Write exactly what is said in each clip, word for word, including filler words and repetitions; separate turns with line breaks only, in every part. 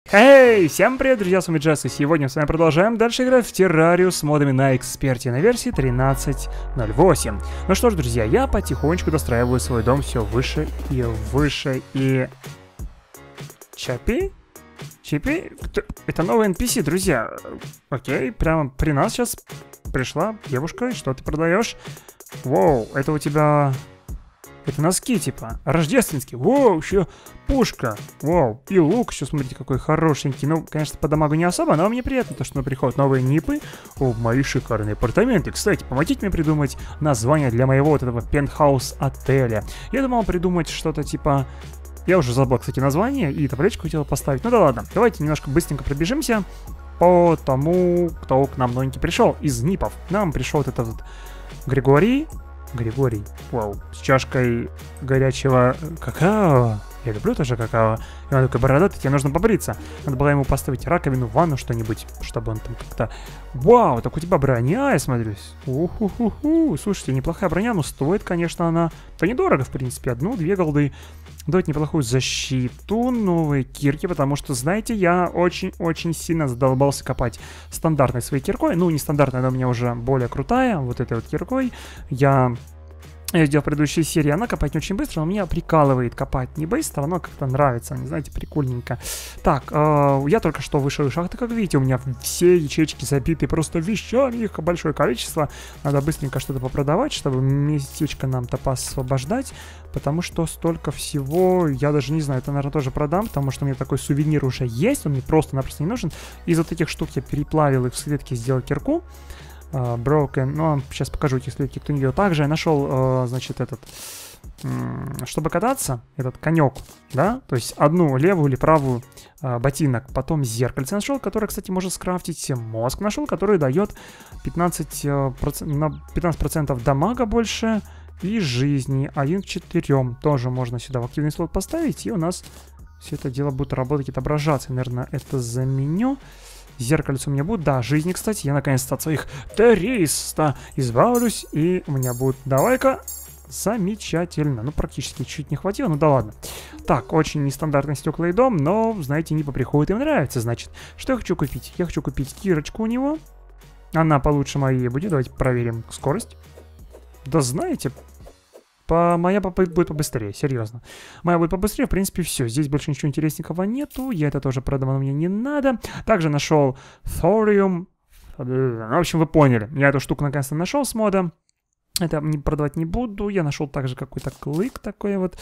Эй, всем привет, друзья, с вами Джесс, и сегодня мы с вами продолжаем дальше играть в террарию с модами на эксперте на версии тринадцать ноль восемь. Ну что ж, друзья, я потихонечку достраиваю свой дом все выше и выше, и... Чапи? Чапи? Кто? Это новый эн пи си, друзья. Окей, прямо при нас сейчас пришла девушка, что ты продаешь? Воу, это у тебя... Это носки, типа, рождественские. Воу, еще пушка. Воу, и лук еще, смотрите, какой хорошенький. Ну, конечно, по дамагу не особо, но мне приятно, то, что приходят новые нипы в мои шикарные апартаменты. Кстати, помогите мне придумать название для моего вот этого пентхаус-отеля. Я думал придумать что-то типа... Я уже забыл, кстати, название, и табличку хотел поставить. Ну да ладно, давайте немножко быстренько пробежимся по тому, кто к нам новенький пришел из нипов. Нам пришел вот этот вот Григорий... Григорий, вау, с чашкой горячего какао. Я люблю тоже какао. И он такой бородатый, тебе нужно побриться. Надо было ему поставить раковину, ванну, что-нибудь, чтобы он там как-то... Вау, так у тебя броня, я смотрю. Уху-ху-ху. Слушайте, неплохая броня, но стоит, конечно, она... Да недорого, в принципе, одну-две голды. Дает неплохую защиту, новые кирки, потому что, знаете, я очень-очень сильно задолбался копать стандартной своей киркой. Ну, не стандартная, она у меня уже более крутая, вот этой вот киркой. Я... Я сделал в предыдущей серии, она копать не очень быстро, но меня прикалывает копать не быстро, но как-то нравится, не знаете, прикольненько. Так, э, я только что вышел из шахты, как видите, у меня все ячейки забиты просто вещами, их большое количество. Надо быстренько что-то попродавать, чтобы местечко нам-то поосвобождать, потому что столько всего, я даже не знаю, это, наверное, тоже продам, потому что у меня такой сувенир уже есть, он мне просто-напросто не нужен. Из вот этих штук я переплавил их в слитки, сделал кирку. Uh, broken, ну, сейчас покажу эти слитки, кто не видел. Также я нашел, uh, значит, этот, um, чтобы кататься, этот конек, да, то есть одну левую или правую uh, ботинок, потом зеркальце нашел, которое, кстати, может скрафтить, мозг нашел, который дает пятнадцать процентов дамага больше и жизни, один к четырем, тоже можно сюда в активный слот поставить, и у нас все это дело будет работать, отображаться, наверное, это заменю. Зеркальце у меня будет, да, жизни, кстати, я наконец-то от своих триста избавлюсь, и у меня будет, давай-ка, замечательно, ну, практически чуть не хватило, ну да ладно. Так, очень нестандартный стекла и дом, но, знаете, не поприходит, им нравится, значит. Что я хочу купить? Я хочу купить кирочку у него, она получше моей будет, давайте проверим скорость. Да знаете... По... Моя будет побыстрее, серьезно. Моя будет побыстрее, в принципе, все. Здесь больше ничего интересненького нету. Я это тоже продам, но мне не надо. Также нашел Thorium. В общем, вы поняли. Я эту штуку наконец-то нашел с мода. Это не продавать не буду. Я нашел также какой-то клык такой вот.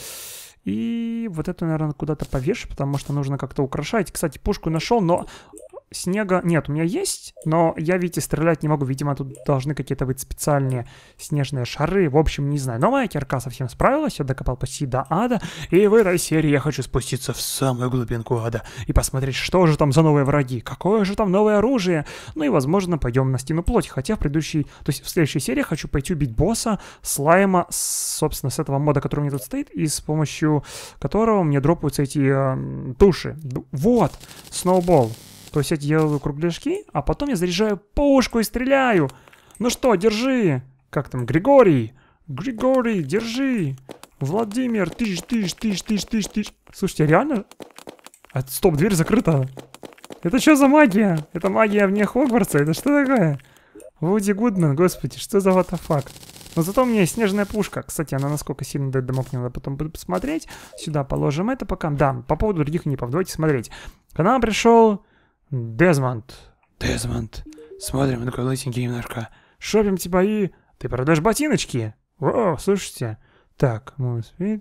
И вот эту, наверное, куда-то повешу, потому что нужно как-то украшать. Кстати, пушку нашел, но... Снега нет, у меня есть, но я, видите, стрелять не могу. Видимо, тут должны какие-то быть специальные снежные шары. В общем, не знаю. Но моя кирка совсем справилась. Я докопал почти до ада. И в этой серии я хочу спуститься в самую глубинку ада и посмотреть, что же там за новые враги, какое же там новое оружие. Ну и, возможно, пойдем на стену плоти. Хотя в предыдущей, то есть в следующей серии хочу пойти убить босса слайма, собственно, с этого мода, который у меня тут стоит, и с помощью которого мне дропаются эти э, туши. Вот, сноубол. То есть я делаю кругляшки, а потом я заряжаю пушку и стреляю. Ну что, держи. Как там, Григорий? Григорий, держи. Владимир, тысяч, тысяч, тысяч, тысяч, тысяч, тысяч. Слушайте, реально? А, стоп, дверь закрыта. Это что за магия? Это магия вне Хогвартса? Это что такое? Вуди Гудман, господи, что за what the fuck? Но зато у меня есть снежная пушка. Кстати, она насколько сильно дает дамаг, мне надо потом буду посмотреть. Сюда положим это пока. Да, по поводу других нипов, давайте смотреть. К нам пришел... Дезмонд. Дезмонд. Смотрим, такой лысенький немножко. Шопим типа и... Ты продаешь ботиночки? О, слушайте. Так, мусфит.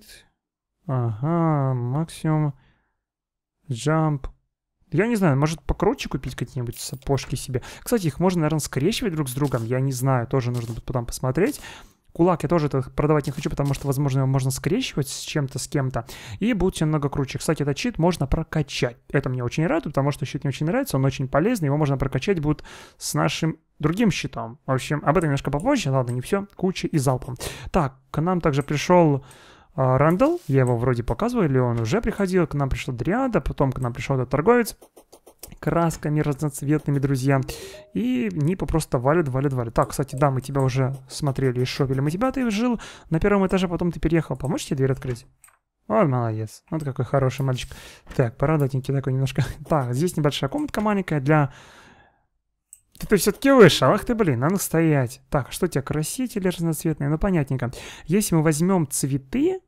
Ага, максимум. Джамп. Я не знаю, может покруче купить какие-нибудь сапожки себе. Кстати, их можно, наверное, скрещивать друг с другом. Я не знаю, тоже нужно будет потом посмотреть. Кулак я тоже это продавать не хочу, потому что, возможно, его можно скрещивать с чем-то, с кем-то. И будет все намного круче. Кстати, этот щит можно прокачать. Это мне очень радует, потому что щит мне очень нравится, он очень полезный. Его можно прокачать будет с нашим другим щитом. В общем, об этом немножко попозже. Ладно, не все. Куча и залпом. Так, к нам также пришел э, Рэндалл. Я его вроде показывал, или он уже приходил. К нам пришел Дриада, потом к нам пришел этот торговец. Красками разноцветными, друзья. И нипы просто валят, валят, валят. Так, кстати, да, мы тебя уже смотрели и шопили. Мы тебя, ты жил на первом этаже, потом ты переехал. Поможешь тебе дверь открыть? Вот молодец. Вот какой хороший мальчик. Так, порадовательненький такой немножко. Так, здесь небольшая комнатка маленькая для... Ты, ты все-таки вышел. Ах ты, блин, надо стоять. Так, что у тебя, красители разноцветные? Ну, понятненько. Если мы возьмем цветы...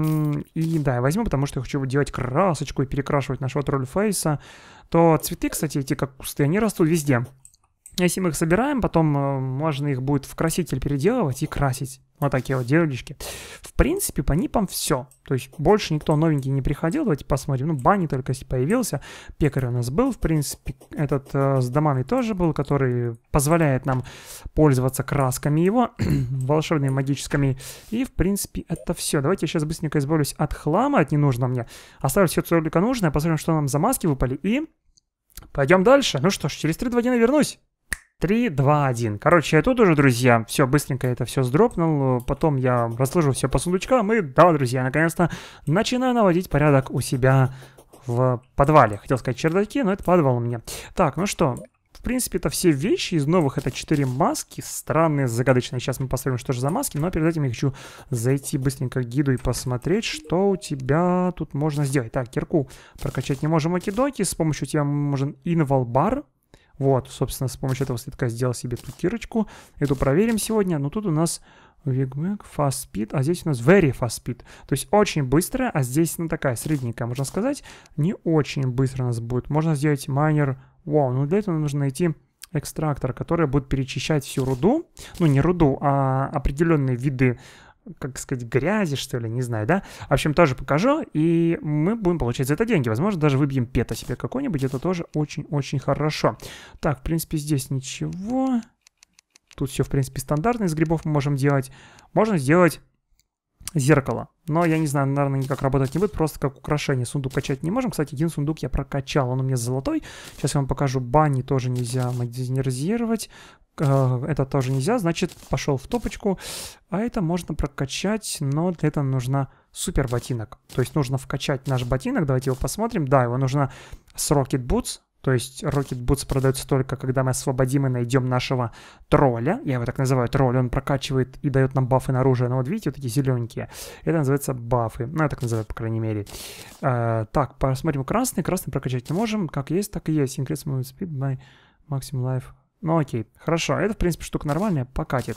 И да, я возьму, потому что я хочу делать красочку и перекрашивать нашего тролльфейса. То цветы, кстати, эти как кусты, они растут везде. Если мы их собираем, потом э, можно их будет в краситель переделывать и красить. Вот такие вот делишки. В принципе, по нипам все. То есть больше никто новенький не приходил. Давайте посмотрим. Ну, Банни только появился. Пекарь у нас был, в принципе. Этот э, с домами тоже был, который позволяет нам пользоваться красками его, волшебными, магическими. И, в принципе, это все. Давайте я сейчас быстренько избавлюсь от хлама, от ненужного мне. Оставлю все только нужное. Посмотрим, что нам за маски выпали. И пойдем дальше. Ну что ж, через три, два, один я вернусь. три, два, один. Короче, я тут уже, друзья, все, быстренько это все сдропнул. Потом я разложу все по сундучкам. И да, друзья, наконец-то начинаю наводить порядок у себя в подвале. Хотел сказать чердаки, но это подвал у меня. Так, ну что, в принципе, это все вещи. Из новых это четыре маски. Странные, загадочные. Сейчас мы посмотрим, что же за маски. Но перед этим я хочу зайти быстренько к гиду и посмотреть, что у тебя тут можно сделать. Так, кирку прокачать не можем оки-доки. С помощью тебя можем инвалбар. Вот, собственно, с помощью этого слитка сделал себе ту кирочку. Эту проверим сегодня. Но тут у нас Wigmag, Fast Speed, а здесь у нас Very Fast Speed. То есть очень быстро, а здесь, ну, такая средненькая, можно сказать. Не очень быстро у нас будет. Можно сделать майнер. Вау, ну для этого нужно найти экстрактор, который будет перечищать всю руду. Ну, не руду, а определенные виды, как сказать, грязи, что ли, не знаю, да? В общем, тоже покажу, и мы будем получать за это деньги. Возможно, даже выбьем пета себе какой-нибудь, это тоже очень-очень хорошо. Так, в принципе, здесь ничего. Тут все, в принципе, стандартно из грибов мы можем делать. Можно сделать зеркало. Но я не знаю, наверное, никак работать не будет, просто как украшение. Сундук качать не можем. Кстати, один сундук я прокачал, он у меня золотой. Сейчас я вам покажу. Банни тоже нельзя модернизировать. Это тоже нельзя, значит, пошел в топочку. А это можно прокачать, но для этого нужна супер ботинок. То есть нужно вкачать наш ботинок. Давайте его посмотрим. Да, его нужно с Rocket Boots. То есть Rocket Boots продается только, когда мы освободим и найдем нашего тролля. Я его так называю, тролль. Он прокачивает и дает нам бафы на оружие. Но вот видите, вот такие зелененькие. Это называется бафы. Ну, я так называю, по крайней мере. А, так, посмотрим красный. Красный прокачать не можем. Как есть, так и есть. Increase movement speed by maximum life. Ну, окей. Хорошо. Это, в принципе, штука нормальная. Покатит.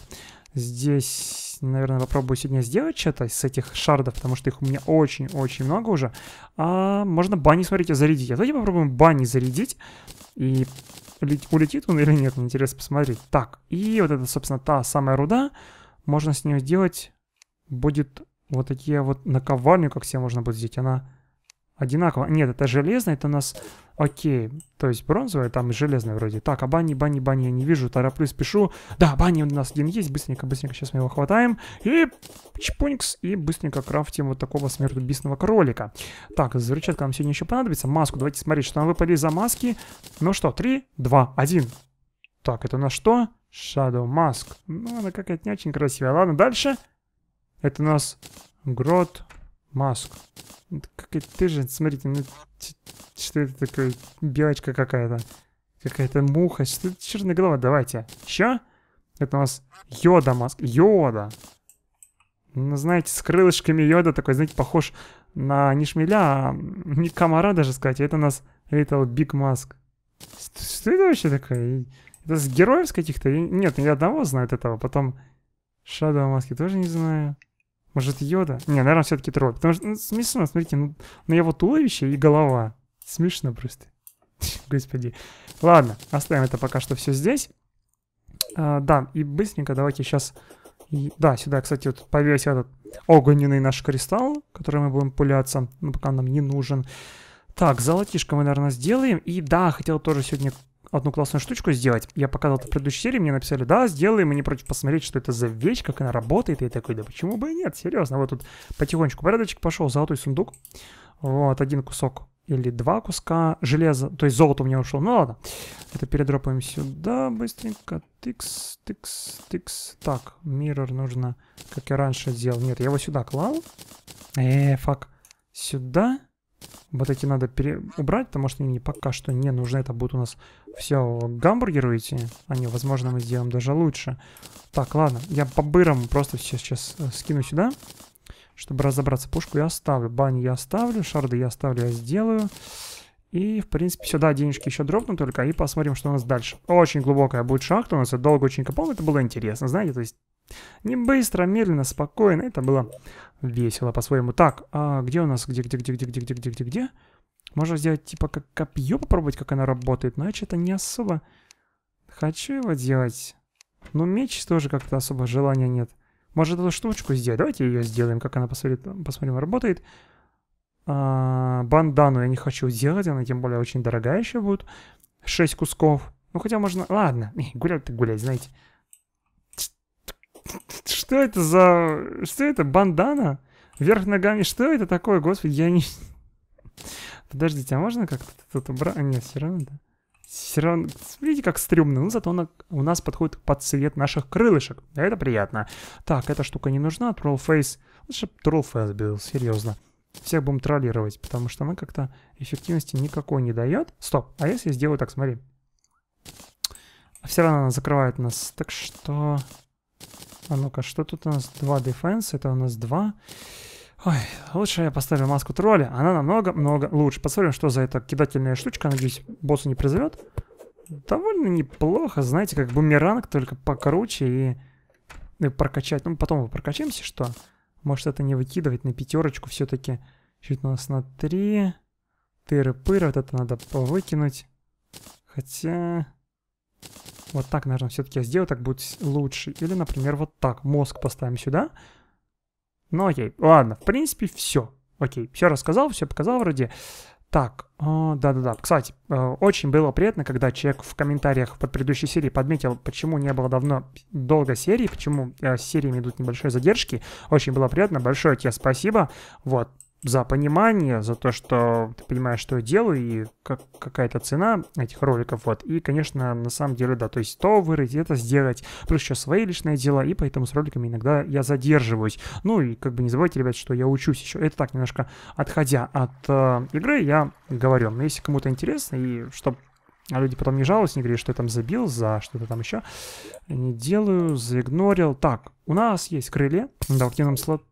Здесь, наверное, попробую сегодня сделать что-то с этих шардов, потому что их у меня очень-очень много уже. А можно Банни, смотрите, зарядить. А давайте попробуем Банни зарядить. И улетит он или нет, мне интересно посмотреть. Так, и вот это, собственно, та самая руда. Можно с нее сделать, будет вот такие вот наковальню, как себе можно будет сделать. Она одинаково. Нет, это железная, это у нас... Окей, то есть бронзовая, там и железная вроде. Так, а Банни, Банни, Банни я не вижу, тороплюсь, спешу. Да, Банни у нас один есть, быстренько, быстренько, сейчас мы его хватаем. И чпоникс, и быстренько крафтим вот такого смертоубийственного кролика. Так, взрывчатка нам сегодня еще понадобится. Маску, давайте смотреть, что нам выпали за маски. Ну что, три, два, один. Так, это у нас что? Shadow Mask. Ну, она какая-то не очень красивая. Ладно, дальше. Это у нас Growth Mask. Какая-то, ты же, смотрите, ну, что это такое? Белочка какая-то. Какая-то муха. Что это черная голова? Давайте. Еще? Это у нас Йода Маск. Йода. Ну, знаете, с крылышками Йода такой, знаете, похож на не шмеля, а не комара даже сказать. Это у нас Little Big Mask. Что, что это вообще такое? Это с героев каких-то? Нет, ни одного знает этого. Потом Shadow Mask тоже не знаю. Может, Йода? Не, наверное, все-таки тролль. Потому что, ну, смешно, смотрите, ну, на его туловище и голова. Смешно просто. Господи. Ладно, оставим это пока что все здесь. А, да, и быстренько давайте сейчас... И, да, сюда, кстати, вот повесить этот огненный наш кристалл, который мы будем пуляться, но пока нам не нужен. Так, золотишко мы, наверное, сделаем. И да, хотел тоже сегодня... одну классную штучку сделать. Я показал это в предыдущей серии, мне написали, да, сделаем, мы не против посмотреть, что это за вещь, как она работает. И я такой, да почему бы и нет, серьезно. Вот тут потихонечку порядочек пошел, золотой сундук. Вот, один кусок или два куска железа, то есть золото у меня ушло. Ну ладно, это передропаем сюда быстренько. Тыкс, тыкс, тыкс. Так, миррор нужно, как я раньше делал. Нет, я его сюда клал. Э, фак. Сюда. Вот эти надо пере... убрать, потому что они пока что не нужны. Это будут у нас все гамбургеры эти. Они, возможно, мы сделаем даже лучше. Так, ладно. Я по бырам просто все сейчас скину сюда. чтобы разобраться. Пушку я оставлю, баню я оставлю, шарды я оставлю, я сделаю. И, в принципе, сюда денежки еще дропну только, и посмотрим, что у нас дальше. Очень глубокая будет шахта, у нас долго очень копал, это было интересно, знаете, то есть не быстро, медленно, спокойно, это было весело по-своему. Так, а где у нас, где, где, где, где, где, где, где, где, где? Можно сделать, типа, как копье, попробовать, как она работает, но я что-то не особо хочу его делать. Но меч тоже как-то особо желания нет. Может, эту штучку сделать, давайте ее сделаем, как она, посмотрим, посмотрим работает. А, бандану я не хочу делать, она тем более очень дорогая еще будет. шесть кусков. Ну, хотя можно... Ладно, гулять так гулять, знаете. Что это за... Что это? Бандана? Вверх ногами? Что это такое? Господи, я не... Подождите, а можно как-то тут убрать? А, нет, все равно, да. Все равно... Смотрите, как стрёмно. Ну, зато она у нас подходит под цвет наших крылышек. Это приятно. Так, эта штука не нужна. Trollface. Лучше Trollface был, серьезно. Всех будем троллировать, потому что она как-то эффективности никакой не дает. Стоп, а если я сделаю так, смотри. Все равно она закрывает нас. Так что... А ну-ка, что тут у нас? Два дефенс, это у нас два. Ой, лучше я поставлю маску тролля. Она намного-много лучше. Посмотрим, что за эта кидательная штучка. Надеюсь, босса не призовет. Довольно неплохо, знаете, как бумеранг, только покруче и, и прокачать. Ну, потом мы прокачаемся, что... Может, это не выкидывать на пятерочку все-таки. Чуть у нас на три. Тыры-пыры. Вот это надо выкинуть. Хотя... Вот так, наверное, все-таки я сделаю. Так будет лучше. Или, например, вот так. Мозг поставим сюда. Ну, окей. Ладно. В принципе, все. Окей. Все рассказал, все показал вроде. Так, да-да-да. Кстати, очень было приятно, когда человек в комментариях под предыдущей серией подметил, почему не было давно долго серии, почему с сериями идут небольшие задержки. Очень было приятно. Большое тебе спасибо. Вот. За понимание, за то, что ты понимаешь, что я делаю, и как, какая-то цена этих роликов, вот. И, конечно, на самом деле, да, то есть то вырыть, это сделать, плюс еще свои личные дела, и поэтому с роликами иногда я задерживаюсь. Ну, и как бы не забывайте, ребят, что я учусь еще. Это так, немножко отходя от э, игры, я говорю. Но если кому-то интересно, и чтобы люди потом не жаловались, не говорили, что я там забил за что-то там еще, не делаю, заигнорил. Так, у нас есть крылья, да, в активном слоту.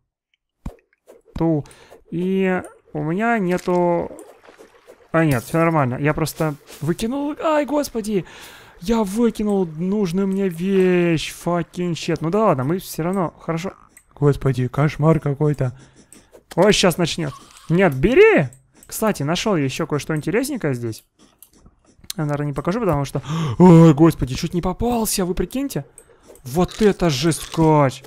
И у меня нету... А, нет, все нормально. Я просто выкинул... Ай, господи! Я выкинул нужную мне вещь. Fucking shit. Ну да ладно, мы все равно хорошо... Господи, кошмар какой-то. Ой, сейчас начнет. Нет, бери! Кстати, нашел я еще кое-что интересненькое здесь. Я, наверное, не покажу, потому что... Ой, господи, чуть не попался, вы прикиньте. Вот это жесткач!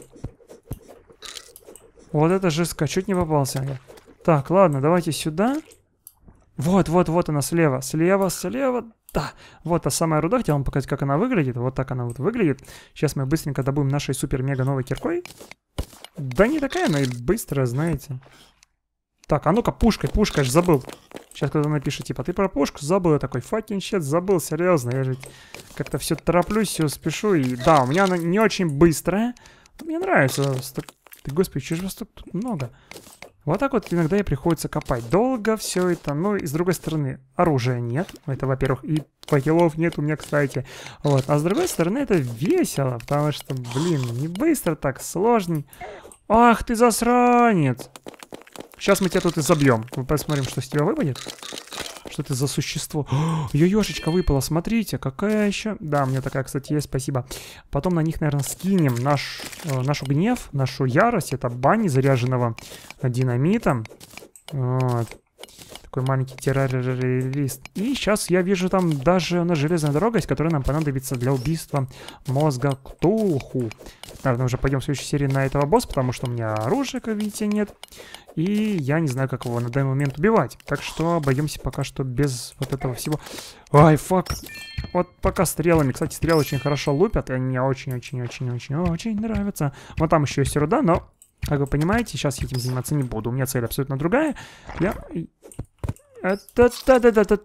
Вот это жестко, чуть не попался. Так, ладно, давайте сюда. Вот, вот, вот она слева. Слева, слева, да. Вот та самая руда, хотел вам показать, как она выглядит. Вот так она вот выглядит. Сейчас мы быстренько добудем нашей супер-мега новой киркой. Да не такая она и быстрая, знаете. Так, а ну-ка, пушкой, пушкой, я же забыл. Сейчас кто-то напишет, типа, ты про пушку забыл. Я такой, fucking shit, забыл, серьезно. Я же как-то все тороплюсь, все спешу. И да, у меня она не очень быстрая. Мне нравится. Ты, господи, чего же вас тут много? Вот так вот иногда и приходится копать. Долго все это. Ну, и с другой стороны, оружия нет. Это, во-первых, и факелов нет у меня, кстати. Вот. А с другой стороны, это весело. Потому что, блин, не быстро так, сложно. Ах ты засранец! Сейчас мы тебя тут и забьем. Мы посмотрим, что с тебя выпадет. Что это за существо? Йошечка выпала, смотрите, какая еще... Да, у меня такая, кстати, есть, спасибо. Потом на них, наверное, скинем наш, э, нашу гнев, нашу ярость. Это бани заряженного динамитом. Вот. Такой маленький террорист. И сейчас я вижу там даже на железная дорога, которая нам понадобится для убийства мозга Ктулху. Наверное, уже пойдем в следующей серии на этого босса, потому что у меня оружия, как видите, нет. И я не знаю, как его на данный момент убивать. Так что обойдемся пока что без вот этого всего. Ай, фак. Вот пока стрелами. Кстати, стрелы очень хорошо лупят. И они мне очень-очень-очень-очень-очень нравятся. Вот там еще есть руда, но, как вы понимаете, сейчас я этим заниматься не буду. У меня цель абсолютно другая. Я... Это-та-та-та-та...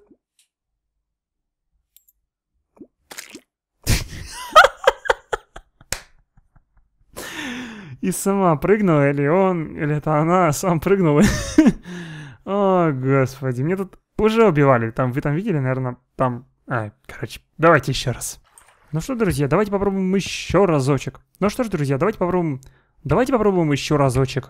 И сама прыгнула, или он, или это она сам прыгнула. О, господи, мне тут уже убивали. Там, вы там видели, наверное, там... А, короче, давайте еще раз. Ну что, друзья, давайте попробуем еще разочек. Ну что ж, друзья, давайте попробуем... Давайте попробуем еще разочек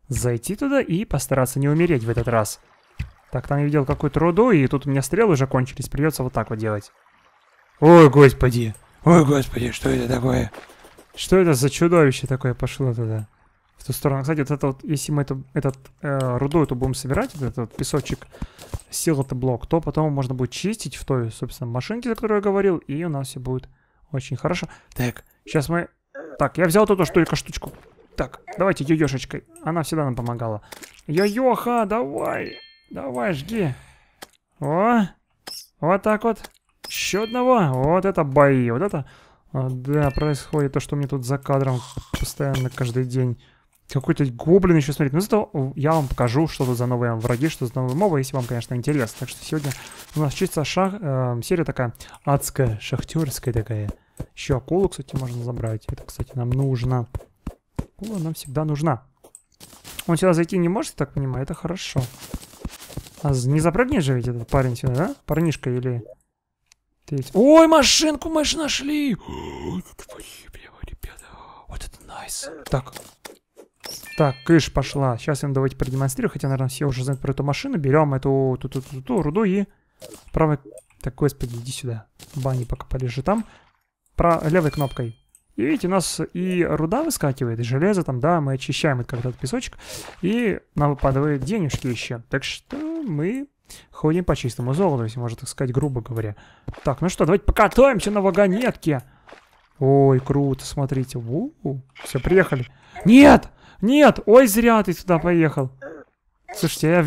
зайти туда и постараться не умереть в этот раз. Так, там я видел какую-то руду, и тут у меня стрелы уже кончились. Придется вот так вот делать. Ой, господи. Ой, господи, что это такое? Что это за чудовище такое пошло туда? В ту сторону. Кстати, вот это вот, если мы эту, этот э, руду эту будем собирать, вот этот вот песочек, силы-то блок, то потом можно будет чистить в той, собственно, машинке, за которую я говорил, и у нас все будет очень хорошо. Так, сейчас мы... Так, я взял эту только штучку. Так, давайте йо-йошечкой. Она всегда нам помогала. Йо-йоха, давай. Давай, жги. О, вот так вот. Еще одного. Вот это бои. Вот это... А, да, происходит то, что мне тут за кадром постоянно каждый день. Какой-то гоблин еще смотрит. Ну, зато я вам покажу, что тут за новые враги, что за новые мобы, если вам, конечно, интересно. Так что сегодня у нас чисто шах... Э, серия такая адская, шахтерская такая. Еще акулу, кстати, можно забрать. Это, кстати, нам нужно. Акула нам всегда нужна. Он сюда зайти не может, я так понимаю, это хорошо. А не запрыгнет же ведь этот парень сюда, да? Парнишка или... Ой, машинку мы же нашли! Ой, ребята, вот это найс. Так. Так, кыш пошла. Сейчас я вам давайте продемонстрирую. Хотя, наверное, все уже знают про эту машину. Берем эту ту -ту -ту -ту, руду и... Правой... Так, господи, иди сюда. Бани пока полежи там. Про... Левой кнопкой. И видите, у нас и руда выскакивает, и железо там, да, мы очищаем этот когда-то песочек. И нам выпадают денежки еще. Так что мы... Ходим по чистому золоту, если можно так сказать, грубо говоря. Так, ну что, давайте покатаемся на вагонетке. Ой, круто, смотрите. У-у-у. Все, приехали. Нет! Нет! Ой, зря ты сюда поехал. Слушайте, я...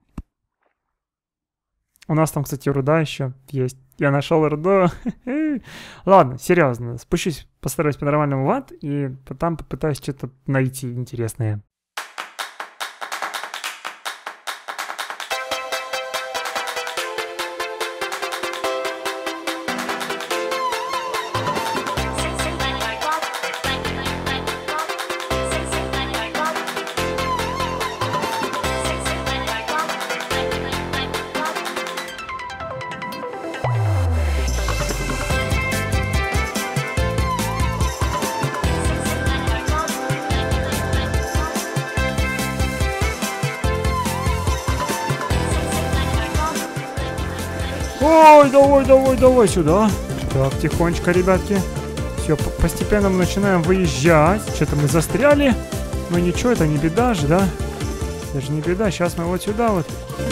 У нас там, кстати, руда еще есть. Я нашел руду. Ладно, серьезно. Спущусь, постараюсь по-нормальному в ад, и там попытаюсь что-то найти интересное. Ой, давай, давай, давай сюда. Так, тихонечко, ребятки. Все, постепенно мы начинаем выезжать. Что-то мы застряли. Но ничего, это не беда же, да? Это же не беда. Сейчас мы вот сюда вот.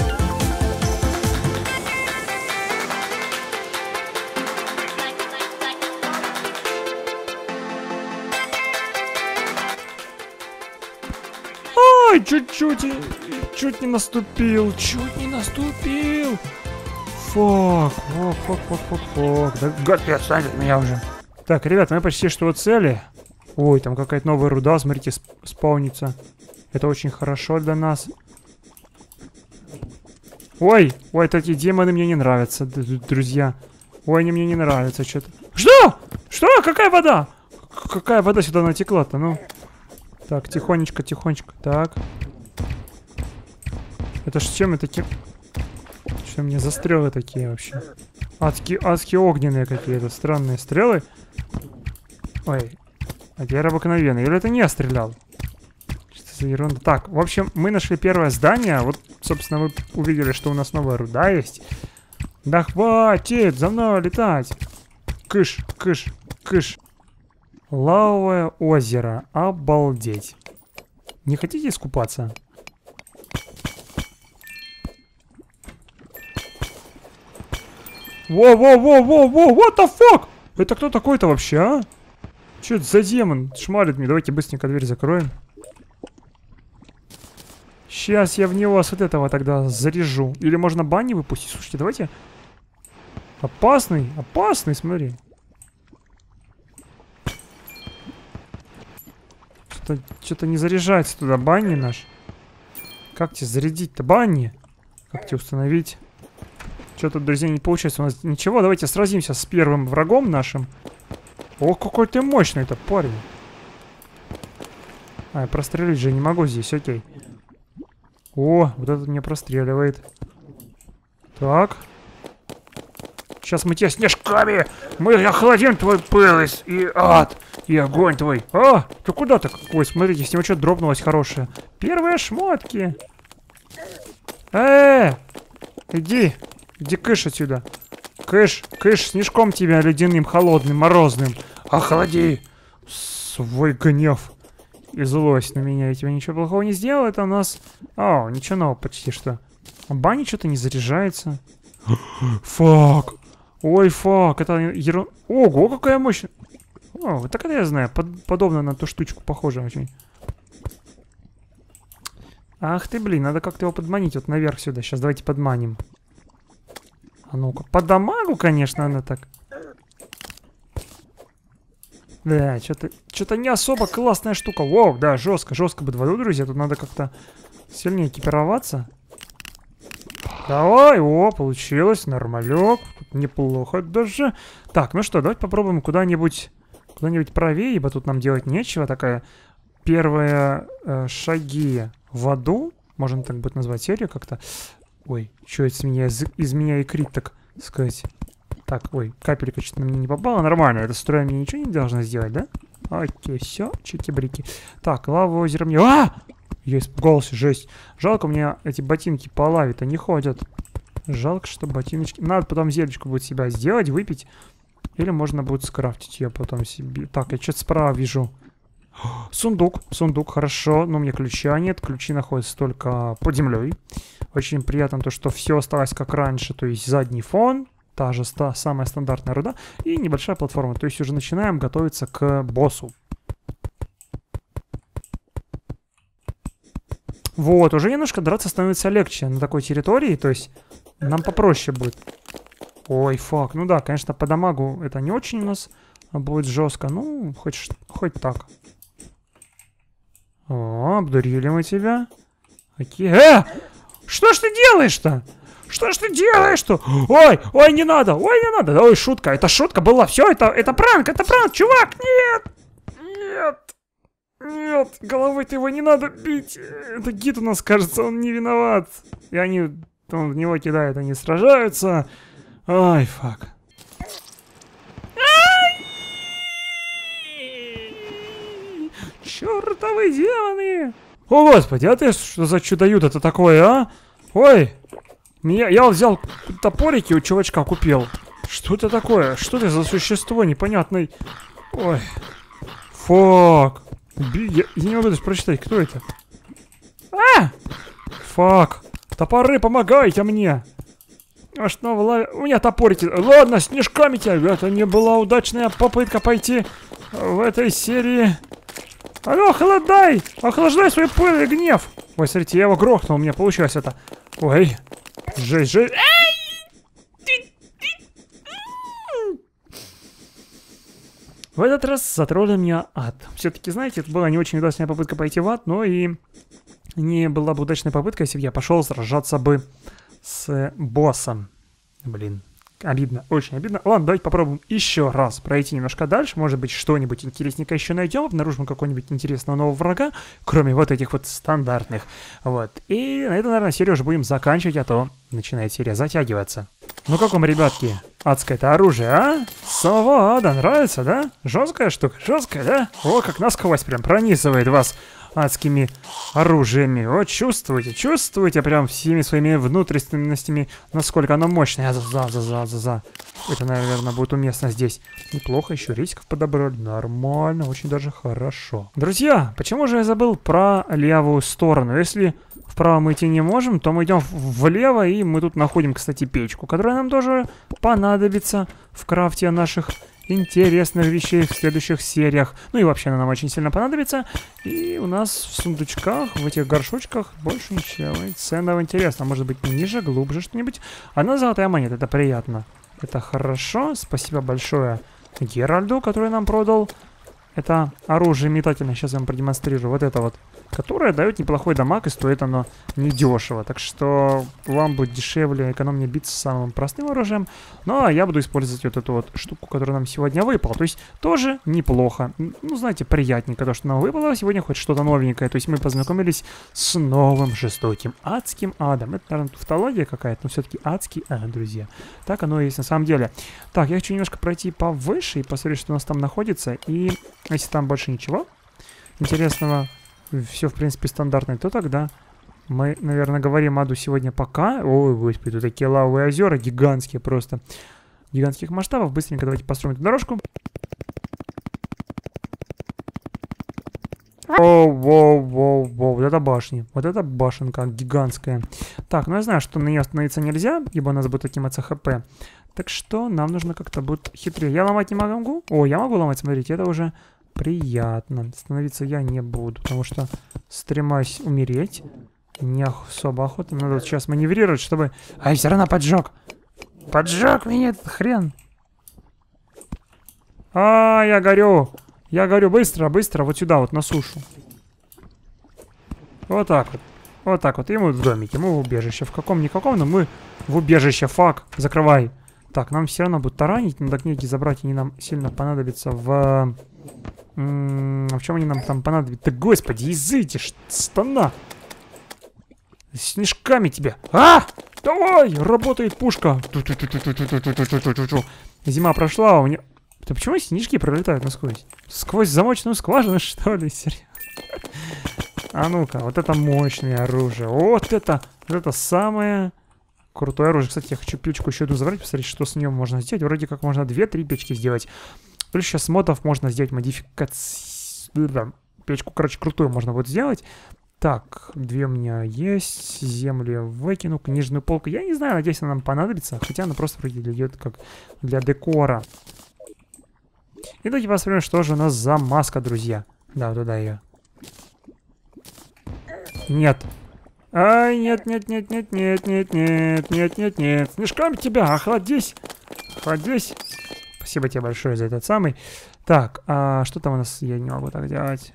Ой, чуть-чуть, чуть не наступил, чуть не наступил. Фак, фак, фак, фак, фак, фак. Да гад, отстань от меня уже. Так, ребята, мы почти что у цели. Ой, там какая-то новая руда, смотрите, сп спаунится. Это очень хорошо для нас. Ой, ой, эти демоны мне не нравятся, друзья. Ой, они мне не нравятся, что-то. Что? Что? Какая вода? Какая вода сюда натекла-то, ну? Так, тихонечко, тихонечко. Так. Это ж чем это такие... Что мне за стрелы такие вообще? Адские, адские огненные какие-то странные стрелы. Ой. А теперь обыкновенные. Или это не я стрелял? Что за ерунда? Так, в общем, мы нашли первое здание. Вот, собственно, вы увидели, что у нас новая руда есть. Да хватит за мной летать. Кыш, кыш, кыш. Лавовое озеро. Обалдеть. Не хотите искупаться? Во-во-во-во-во! What the fuck? Это кто такой-то вообще, а? Что это за демон? Шмалит мне. Давайте быстренько дверь закроем. Сейчас я в него с вот этого тогда заряжу. Или можно бани выпустить? Слушайте, давайте. Опасный, опасный, смотри. Что-то что-то не заряжается туда бани наш. Как тебе зарядить-то бани? Как тебе установить? Что-то, друзья, не получается у нас ничего. Давайте сразимся с первым врагом нашим. О, какой ты мощный-то парень. А, я прострелить же не могу здесь, окей. О, вот этот мне простреливает. Так. Сейчас мы тебя снежками, мы охладим твой пыл и, и ад, и огонь твой. А, ты куда так? Ой, смотрите, с него что-то дропнулось хорошее. Первые шмотки. Э, иди, иди кыш отсюда. Кыш, кыш, снежком тебя ледяным, холодным, морозным. Охлади свой гнев и злость на меня. Я тебе ничего плохого не сделал, это у нас... О, ничего нового почти что. А баня что-то не заряжается. Фак. Ой, фак, это ерунда. Ого, какая мощная. О, вот так это я знаю. Под, подобно на ту штучку, похоже очень. Ах ты, блин, надо как-то его подманить вот наверх сюда. Сейчас давайте подманим. А ну-ка, по дамагу, конечно, она так. Да, что-то что-то не особо классная штука. Воу, да, жестко, жестко бы двою, друзья. Тут надо как-то сильнее экипироваться. Давай, о, получилось, нормалек. Неплохо даже. Так, ну что, давайте попробуем куда-нибудь куда-нибудь правее, ибо тут нам делать нечего. Такая первые э, шаги в аду. Можно так будет назвать серию как-то. Ой, что это с меня, из, из меня икрит, так сказать. Так, ой, капелька что-то на меня не попала. Нормально, эта струя мне ничего не должна сделать, да? Окей, все, чики-брики. Так, лава озеро мне... А! Я испугался, жесть. Жалко, у меня эти ботинки по лаве-то не ходят. Жалко, что ботиночки... Надо потом зельечку будет себя сделать, выпить. Или можно будет скрафтить ее потом себе. Так, я что-то справа вижу. Сундук, сундук, хорошо. Но у меня ключа нет. Ключи находятся только под землей. Очень приятно то, что все осталось как раньше. То есть задний фон, та же ста, самая стандартная руда. И небольшая платформа. То есть уже начинаем готовиться к боссу. Вот, уже немножко драться становится легче на такой территории, то есть нам попроще будет. Ой, фак, ну да, конечно, по дамагу это не очень у нас будет жестко, ну, хоть, хоть так. О, обдурили мы тебя. Окей. Э! Что ж ты делаешь-то? Что ж ты делаешь-то? Ой, ой, не надо, ой, не надо. Ой, шутка, это шутка была, все, это, это пранк, это пранк, чувак, нет, нет. Нет, головой его не надо бить. Это гид у нас, кажется, он не виноват. И они, он в него кидает, они сражаются. Ай, фак. Чёртовы демоны! О, господи, а ты что за чудо-юдо это такое, а? Ой, меня, я взял топорики у чувачка, купил. Что это такое? Что это за существо непонятное? Ой, фак. Я, я не могу даже прочитать, кто это. А! Фак. Топоры, помогайте мне. А что в лаве? У меня топорики. Ладно, снежками тебя. Это не была удачная попытка пойти в этой серии. Алло, охладай! Охлаждай свой пыл и гнев. Ой, смотрите, я его грохнул, у меня получилось это. Ой, жесть, жесть. В этот раз затронули меня ад. Все-таки, знаете, это была не очень удачная попытка пойти в ад, но и не была бы удачной попыткой, если бы я пошел сражаться бы с боссом. Блин, обидно, очень обидно. Ладно, давайте попробуем еще раз пройти немножко дальше. Может быть, что-нибудь интересненькое еще найдем, обнаружим какого-нибудь интересного нового врага, кроме вот этих вот стандартных. Вот. И на этом, наверное, серию уже будем заканчивать, а то начинает серия затягиваться. Ну как вам, ребятки, адское-то оружие, а? Самого ада, нравится, да? Жесткая штука, жесткая, да? О, как насквозь прям пронизывает вас адскими оружиями. Вот чувствуете, чувствуете прям всеми своими внутренностями, насколько оно мощное. За-за-за-за-за. Это, наверное, будет уместно здесь. Неплохо, еще рейсиков подобрали. Нормально, очень даже хорошо. Друзья, почему же я забыл про левую сторону? Если вправо мы идти не можем, то мы идем влево, и мы тут находим, кстати, печку, которая нам тоже понадобится в крафте наших интересных вещей в следующих сериях. Ну и вообще она нам очень сильно понадобится. И у нас в сундучках, в этих горшочках больше ничего ценного интересного. Может быть, ниже, глубже что-нибудь. Одна золотая монета, это приятно. Это хорошо. Спасибо большое Геральду, который нам продал Это оружие метательное, сейчас я вам продемонстрирую. Вот это вот, которое дает неплохой дамаг, и стоит оно недешево. Так что вам будет дешевле, экономнее биться с самым простым оружием. Ну, а я буду использовать вот эту вот штуку, которая нам сегодня выпала. То есть тоже неплохо. Ну, знаете, приятненько то, что нам выпало. Сегодня хоть что-то новенькое. То есть мы познакомились с новым жестоким адским адом. Это, наверное, тавтология какая-то, но все-таки адский ад, друзья. Так оно и есть на самом деле. Так, я хочу немножко пройти повыше и посмотреть, что у нас там находится. И если там больше ничего интересного, все, в принципе, стандартное, то тогда мы, наверное, говорим аду сегодня пока. Ой, господи, тут такие лавовые озера гигантские просто. Гигантских масштабов. Быстренько давайте построим эту дорожку. Воу, воу, воу, воу, вот это башня. Вот это башенка гигантская. Так, ну я знаю, что на нее остановиться нельзя, ибо у нас будет отниматься хп. Так что нам нужно как-то будет хитрее. Я ломать не могу? О, я могу ломать, смотрите, это уже приятно. Становиться я не буду, потому что стремаюсь умереть. Не особо охота. Надо вот сейчас маневрировать, чтобы... Ай, все равно поджег. Поджег меня этот хрен. А, я горю. Я горю. Быстро, быстро. Вот сюда, вот на сушу. Вот так вот. Вот так вот. И мы в домике. Мы в убежище. В каком-никаком, но мы в убежище. Фак. Закрывай. Так, нам все равно будут таранить. Надо книги забрать. Они нам сильно понадобятся в... В чем они нам там понадобятся? Да господи, языки, стана! Снежками тебе! А! Давай! Работает пушка! Зима прошла, а у меня... Да почему снежки пролетают насквозь? Сквозь замочную скважину, что ли? Серьезно? А ну-ка, вот это мощное оружие. Вот это, вот это самое крутое оружие. Кстати, я хочу печку еще одну забрать, посмотреть, что с нее можно сделать. Вроде как можно две-три печки сделать. Плюс сейчас с модов можно сделать модификацию. Да, печку, короче, крутую можно будет сделать. Так, две у меня есть. Землю выкину, книжную полку. Я не знаю, надеюсь, она нам понадобится. Хотя она просто вроде идет как для декора. И давайте посмотрим, что же у нас за маска, друзья. Да, туда ее. Нет. Ай, нет, нет, нет, нет, нет, нет, нет, нет, нет, нет. Снежками тебя, охладись. Охладись. Спасибо тебе большое за этот самый. Так, а что там у нас? Я не могу так делать.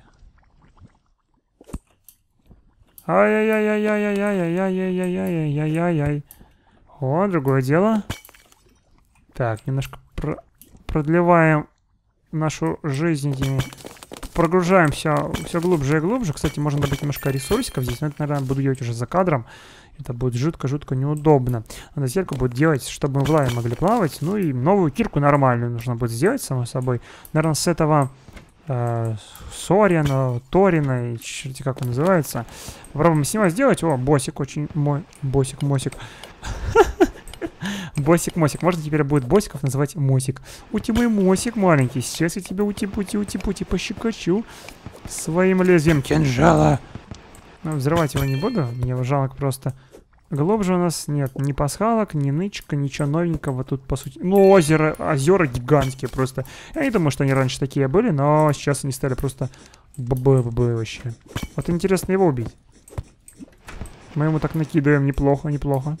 Ай-яй-яй-яй-яй-яй-яй-яй-яй-яй-яй-яй-яй. О, другое дело. Так, немножко про продлеваем нашу жизнь этими. Прогружаемся все глубже и глубже. Кстати, можно добавить немножко ресурсиков здесь. Но это, наверное, буду делать уже за кадром. Это будет жутко-жутко неудобно. Надо стельку будет делать, чтобы мы в лаве могли плавать. Ну и новую кирку нормальную нужно будет сделать, само собой. Наверное, с этого э, Сорина, Торина, и черти как он называется. Попробуем с него сделать. О, босик очень мой. Босик-мосик. Босик-мосик. Можно теперь будет босиков называть мосик. Ути мой мосик маленький. Сейчас я тебя ути-пути-ути-пути пощекочу своим лезвием кинжала. Ну, взрывать его не буду. Мне жалко просто. Глубже у нас нет ни пасхалок, ни нычка, ничего новенького тут, по сути. Ну, озеро, озера гигантские просто. Я не думаю, что они раньше такие были, но сейчас они стали просто б-б-б вообще. Вот интересно его убить. Мы ему так накидываем неплохо, неплохо.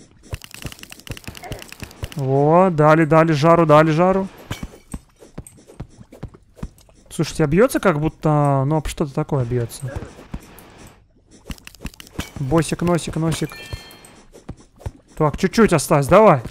О, дали, дали жару, дали жару. Слушайте, а бьется как будто, ну, что-то такое бьется. Босик, носик, носик. Так, чуть-чуть осталось, давай.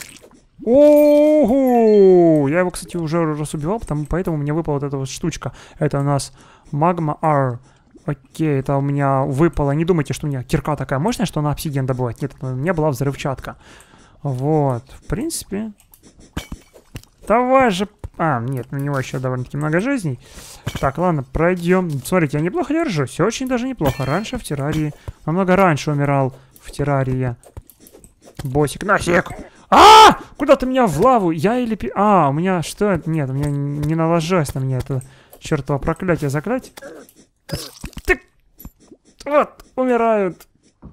Ого! Я его, кстати, уже раз убивал, потому, поэтому мне выпала вот эта вот штучка. Это у нас Magma R. Окей, это у меня выпало. Не думайте, что у меня кирка такая мощная, что она обсидиан добывает. Нет, у меня была взрывчатка. Вот, в принципе. Давай же... А, нет, у него еще довольно-таки много жизней. Так, ладно, пройдем. Смотрите, я неплохо держусь. Очень даже неплохо. Раньше в террарии... Намного раньше умирал в террарии. Босик, носик! А! Куда ты меня в лаву? Я или... Пи... А, у меня что? Нет, у меня не наложилось на меня это чертово проклятие заклятие. Ты... Вот, умирают.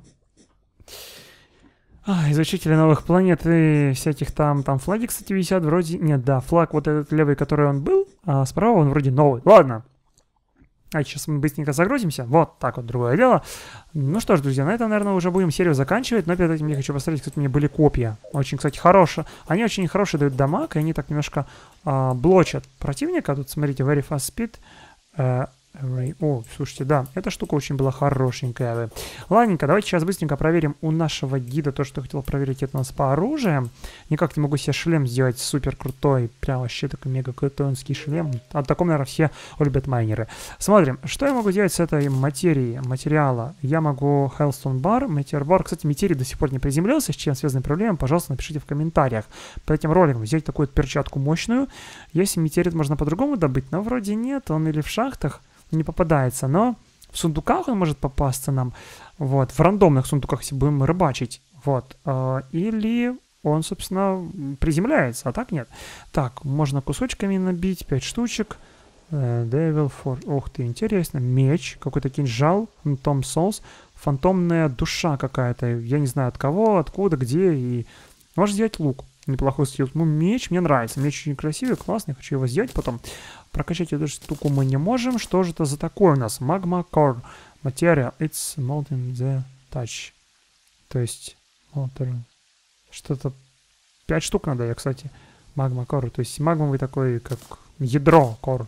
А, изучители новых планет и всяких там, там флаги, кстати, висят вроде... Нет, да, флаг вот этот левый, который он был, а справа он вроде новый. Ладно. А сейчас мы быстренько загрузимся. Вот так вот, другое дело. Ну что ж, друзья, на этом, наверное, уже будем серию заканчивать. Но перед этим я хочу посмотреть, кстати, у меня были копья. Очень, кстати, хорошие. Они очень хорошие дают дамаг, и они так немножко а, блочат противника. Тут, смотрите, very fast speed. Э, О, слушайте, да, эта штука очень была хорошенькая. Ладненько, давайте сейчас быстренько проверим у нашего гида то, что хотел проверить. Это у нас по оружиям. Никак не могу себе шлем сделать супер крутой. Прям вообще такой мега крутонский шлем. О таком, наверное, все любят майнеры. Смотрим, что я могу делать с этой материи, материала. Я могу Hellstone Bar, Meteor Bar. Кстати, Метеорий до сих пор не приземлился. С чем связаны проблемы, пожалуйста, напишите в комментариях. Под этим роликом взять такую вот перчатку мощную. Если метеорит можно по-другому добыть, но вроде нет, он или в шахтах не попадается, но в сундуках он может попасться нам, вот, в рандомных сундуках, если будем рыбачить, вот, э, или он, собственно, приземляется, а так нет. Так, можно кусочками набить, пять штучек, э, Devil for, ох ты, интересно, меч, какой-то кинжал, Tom Souls, фантомная душа какая-то, я не знаю от кого, откуда, где, и можно сделать лук. Неплохой скилл. Ну, меч мне нравится. Меч очень красивый, классный. Хочу его сделать потом. Прокачать эту штуку мы не можем. Что же это за такое у нас? Magma Core. Material. It's molten the touch. То есть, что-то... Пять штук надо, я, кстати. Magma Core. То есть, магмовый такой, как ядро Core.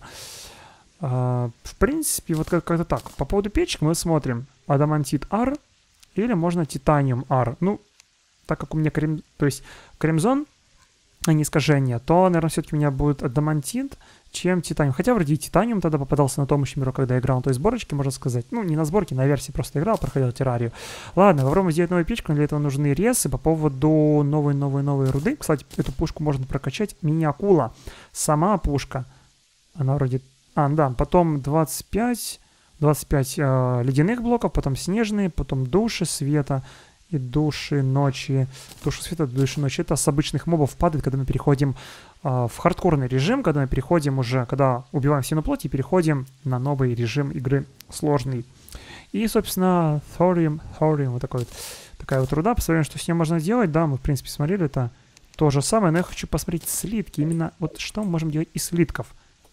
А, в принципе, вот как-то так. По поводу печек мы смотрим. Адамантит R. Или можно Титаниум R. Ну, так как у меня крем... то есть кремзон, а не искажение, то, наверное, все-таки у меня будет адамантит, чем титаниум. Хотя вроде и титаниум тогда попадался на том еще миру, когда я играл на той сборочке, можно сказать. Ну, не на сборке, на версии просто играл, проходил террарию. Ладно, попробуем сделать новую печку, для этого нужны ресы. По поводу новой-новой-новой руды. Кстати, эту пушку можно прокачать. Мини-акула. Сама пушка. Она вроде... А, да, потом двадцать пять, двадцать пять э, ледяных блоков, потом снежные, потом души света. И души ночи, души света, души ночи. Это с обычных мобов падает, когда мы переходим э, в хардкорный режим, когда мы переходим уже, когда убиваем всю плоть и переходим на новый режим игры сложный. И, собственно, Thorium, Thorium, вот такой вот, такая вот руда. Посмотрим, что с ней можно сделать. Да, мы, в принципе, смотрели это то же самое, но я хочу посмотреть слитки. Именно вот что мы можем делать из слитков.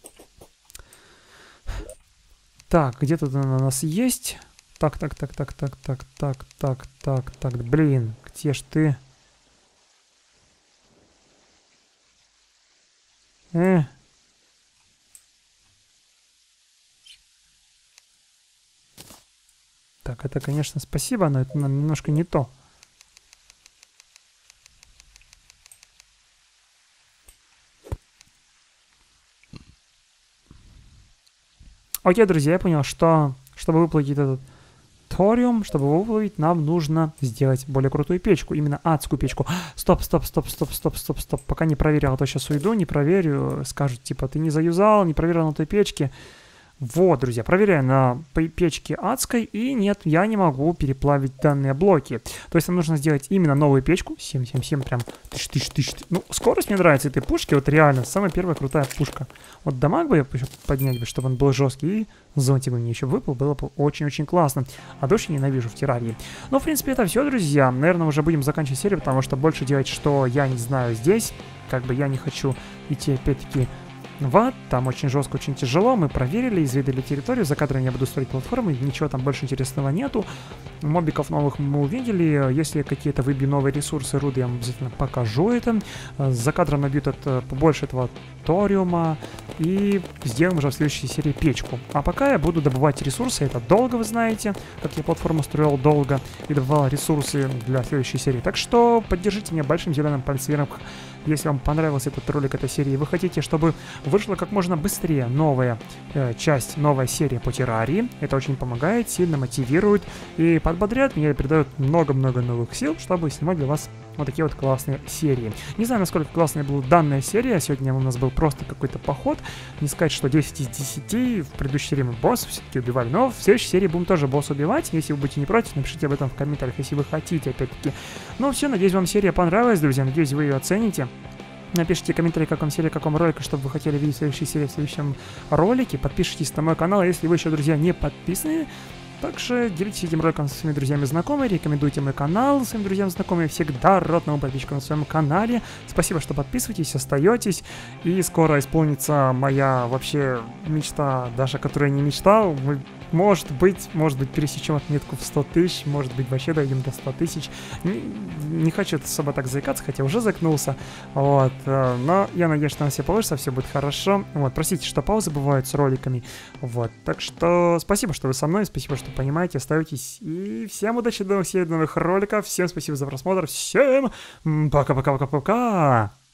Так, где-то у нас есть... Так, так, так, так, так, так, так, так, так, так, блин, где ж ты? Э. Так, это, конечно, спасибо, но это нам немножко не то. Окей, друзья, я понял, что чтобы выплатить этот Ториум, чтобы его выплавить, нам нужно сделать более крутую печку, именно адскую печку. Стоп, стоп, стоп, стоп, стоп, стоп, стоп. Пока не проверил, а то сейчас уйду, не проверю. Скажут, типа, ты не заюзал, не проверил на той печке. Вот, друзья, проверяю на печке адской, и нет, я не могу переплавить данные блоки. То есть нам нужно сделать именно новую печку. семь, семь, семь, прям тысяч, тысяч, тысяч. Ну, скорость мне нравится этой пушки, вот реально, самая первая крутая пушка. Вот дамаг бы я поднять, бы, чтобы он был жесткий, и зонтик бы мне еще выпал, было бы очень-очень классно. А дождь ненавижу в террарии. Ну, в принципе, это все, друзья. Наверное, уже будем заканчивать серию, потому что больше делать, что я не знаю здесь. Как бы я не хочу идти, опять-таки, в ад, там очень жестко, очень тяжело, мы проверили, изведали территорию, за кадром я буду строить платформы, ничего там больше интересного нету, мобиков новых мы увидели, если какие-то выбью новые ресурсы руды, я вам обязательно покажу это, за кадром набьют это, побольше этого ториума, и сделаем уже в следующей серии печку. А пока я буду добывать ресурсы, это долго, вы знаете, как я платформу строил долго, и добывал ресурсы для следующей серии, так что поддержите меня большим зеленым пальцем вверх, если вам понравился этот ролик, этой серии, и вы хотите, чтобы вышла как можно быстрее новая э, часть, новая серия по террарии. Это очень помогает, сильно мотивирует и подбодряет меня и придает много-много новых сил, чтобы снимать для вас вот такие вот классные серии. Не знаю, насколько классная была данная серия. Сегодня у нас был просто какой-то поход. Не сказать, что десять из десяти. В предыдущей серии мы босса все-таки убивали. Но в следующей серии будем тоже босса убивать. Если вы будете не против, напишите об этом в комментариях, если вы хотите, опять-таки. Ну все, надеюсь, вам серия понравилась, друзья. Надеюсь, вы ее оцените. Напишите комментарий, как вам серия, как вам ролик, чтобы вы хотели видеть следующие серии в следующем ролике. Подпишитесь на мой канал, если вы еще, друзья, не подписаны. Также делитесь этим роликом со своими друзьями и знакомыми, рекомендуйте мой канал своим друзьям и знакомым. Я всегда рад новым подписчикам на своем канале. Спасибо, что подписываетесь, остаетесь. И скоро исполнится моя вообще мечта, даже которую я не мечтал. Мы Может быть, может быть, пересечем отметку в сто тысяч, может быть, вообще дойдем до ста тысяч. Не, не хочу особо так заикаться, хотя уже заикнулся. Вот, но я надеюсь, что у нас все получится, все будет хорошо. Вот, простите, что паузы бывают с роликами. Вот, так что спасибо, что вы со мной, спасибо, что понимаете, остаетесь. И всем удачи, до новых роликов, всем спасибо за просмотр, всем пока-пока-пока-пока.